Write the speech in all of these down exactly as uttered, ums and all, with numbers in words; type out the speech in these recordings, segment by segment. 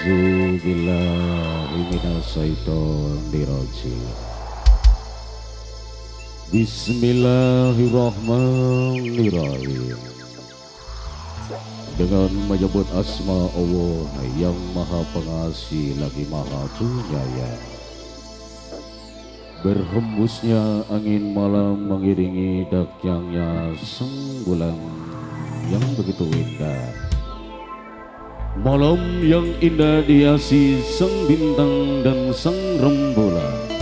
A'udzubillahi minasyaitonirrajim. Bismillahirrahmanirrahim. Dengan menyebut asma Allah yang Maha Pengasih lagi Maha Penyayang. Berhembusnya angin malam mengiringi dakyangnya sang bulan yang begitu indah. Malam yang indah dihiasi sang bintang dan sang rembulan,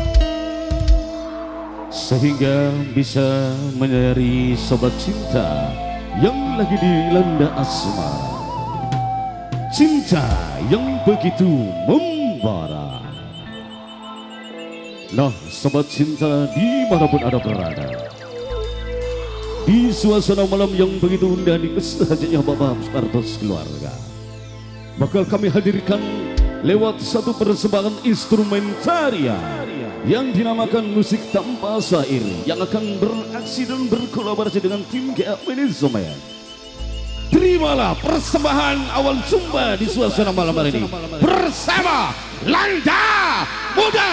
sehingga bisa menyadari sobat cinta yang lagi dilanda asmara, cinta yang begitu membara. Nah, sobat cinta dimanapun Anda berada, di suasana malam yang begitu indah di kestahajannya Bapak Partos keluarga, bakal kami hadirkan lewat satu persembahan instrumentaria yang dinamakan musik tanpa syair, yang akan beraksi dan berkolaborasi dengan tim G A Manajemen. Terimalah persembahan awal Sumba di suasana malam hari ini bersama Landa Muda.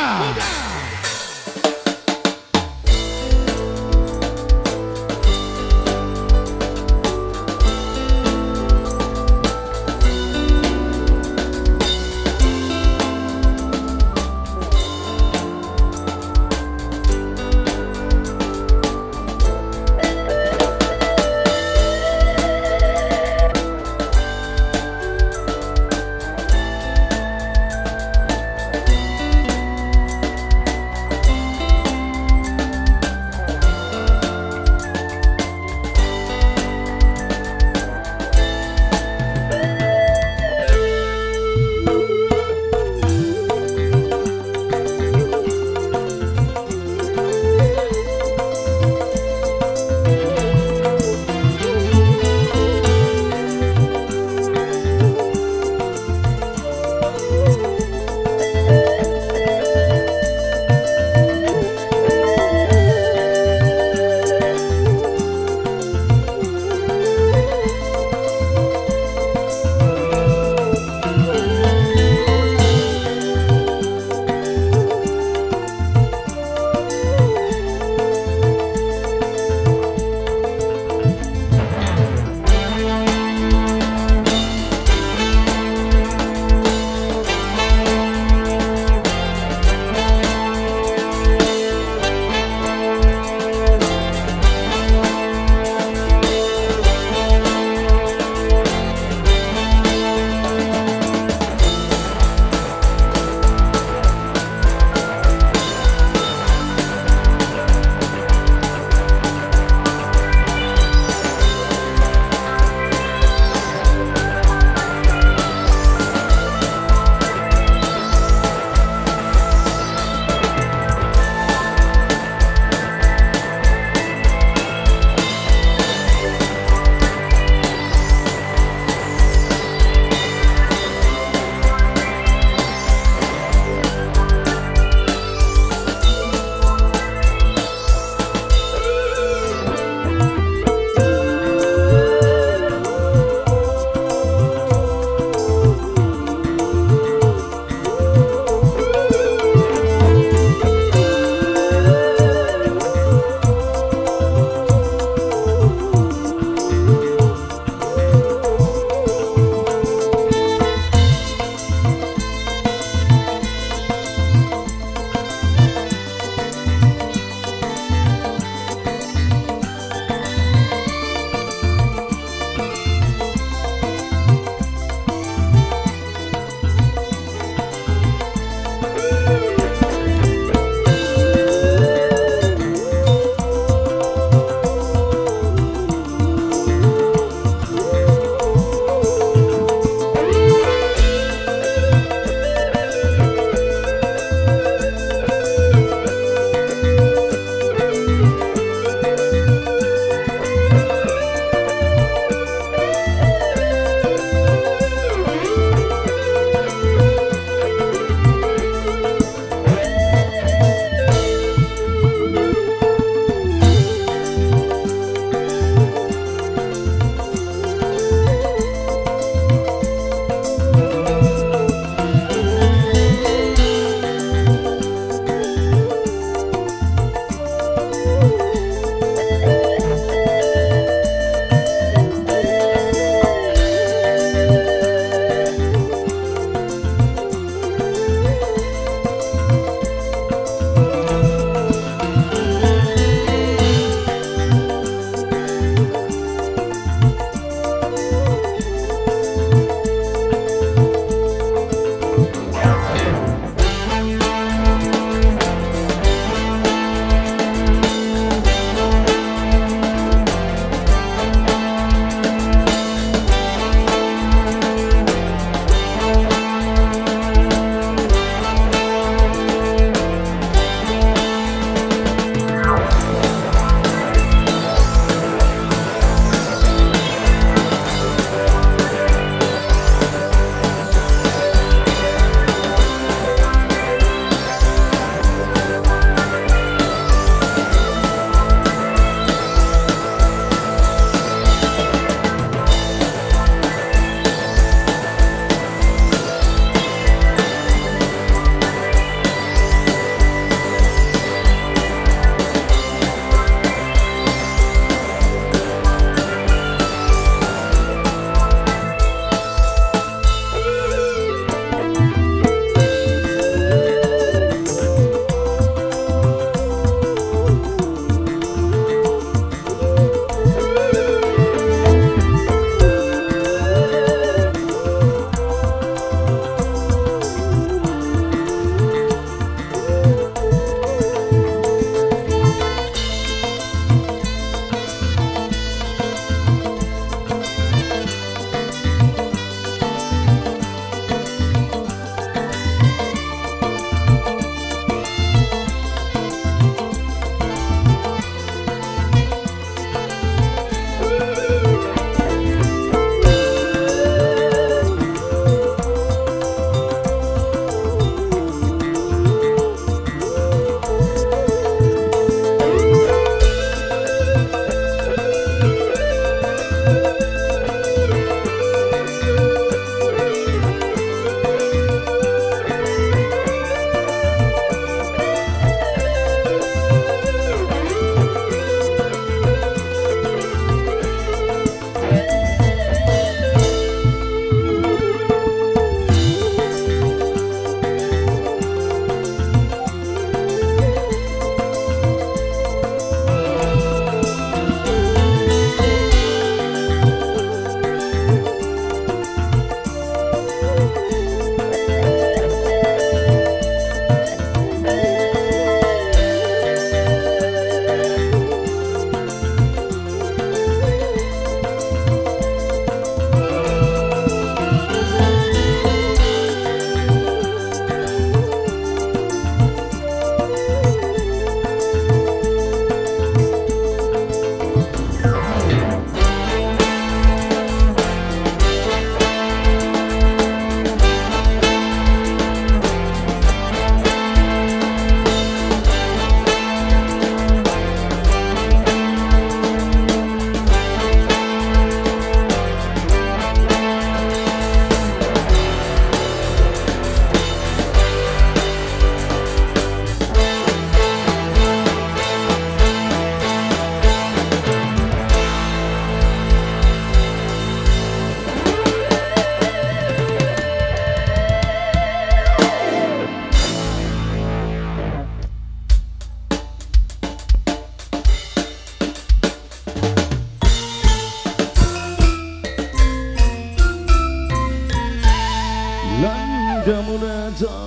Jaya.